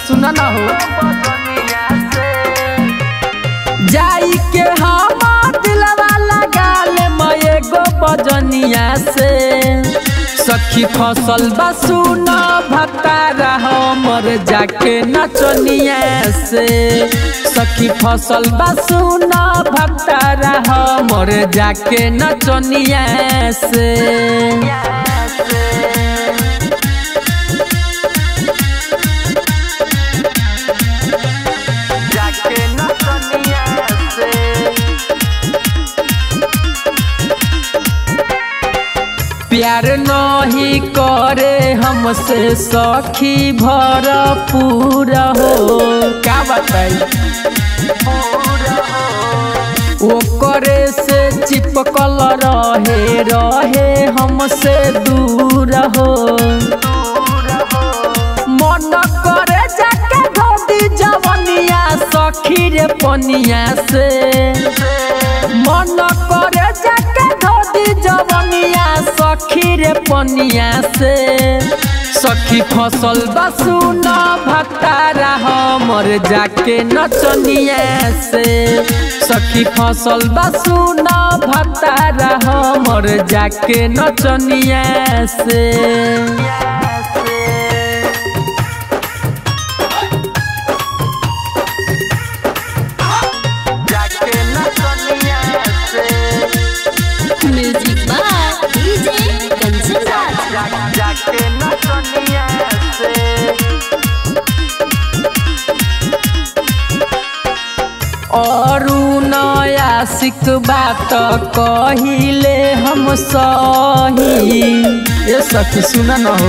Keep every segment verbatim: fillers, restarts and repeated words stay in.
सुना ना हो जाई के हम दिलवा लगा ले मैं गो बजनिया से सखी फसल बा सुना भतारा हमर जाके नचनिया से सखी फसल बा सुना भतारा हमर जाके नचनिया से प्यार नहीं करे हमसे सखी भरपूर हो क्या बताई वो करे से चिपकल रहे रहे हमसे दूर हो मन करे जाके धोती जवनिया सखी रे पनिया से मन करे जाके धोती जवनिया सखी रे पनिया से सखी फसल बसुना भतारा हमर जाके नचनिया से सखी फसल बसुना भतारा हमर जाके नचनिया से music by DJ Kanchan Raj जाके नचनिया से औरू नया सिक बात कहिले हम सही ये सखी सुना न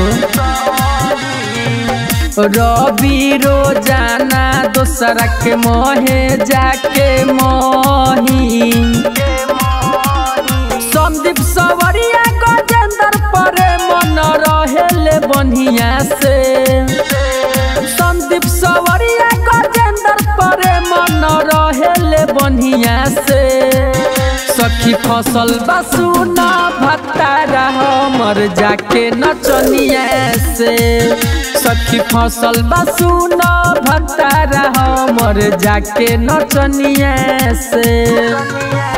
हो रवि रोजाना दोसरा के मोहे जाके मोही संदीप सवरिया गजेंद्र परे मन रहेले बनिया से संदीप सवरिया गजेंद्र परे मन रहेले बनिया से सखी फसल बसुना भतारा हमर जाके नचनिया से सखी फसल बसुना भतारा हमर जाके नचनिया से।